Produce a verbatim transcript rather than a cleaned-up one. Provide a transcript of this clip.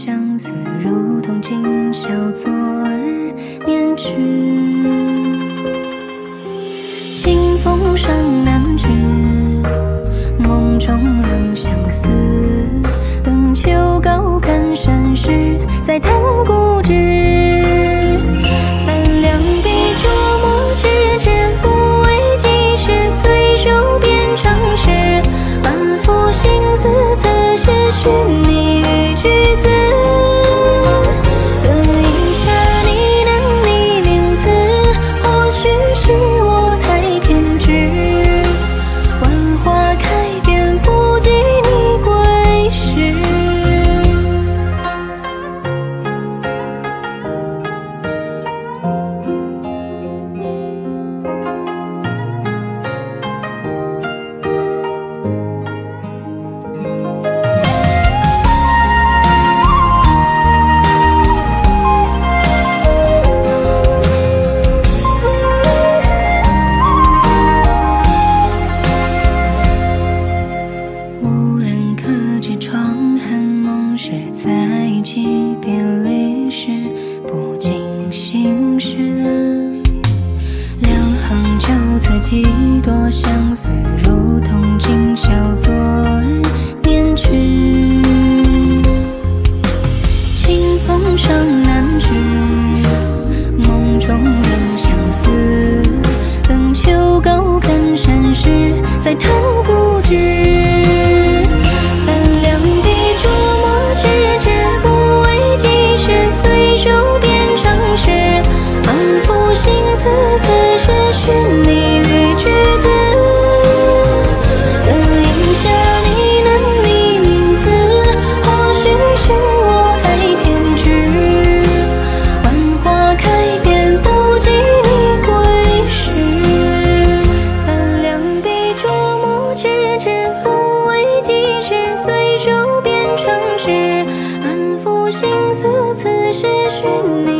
相思，如同今宵昨日念之。清风霜难止，梦中仍相思。等秋高看山势，再谈故知。三两笔著墨至至，不为几时，随手变成诗。满腹心思，此时寻你于句子。得一下你能你名字，或许是我太偏执。万花开遍，不及你归时。无人可知窗寒梦时，在一起别离时，不禁心事。两行酒测几多相思，如同今宵昨日念之。清风霜难止，梦中仍相思。等秋高看山势，再谈故知。此时寻你于句子，等一下你能你名字，或许是我太偏执。万花开遍，不及你归时。三两笔著墨至至，不为几时，随手变成诗。满腹心思，此时寻你。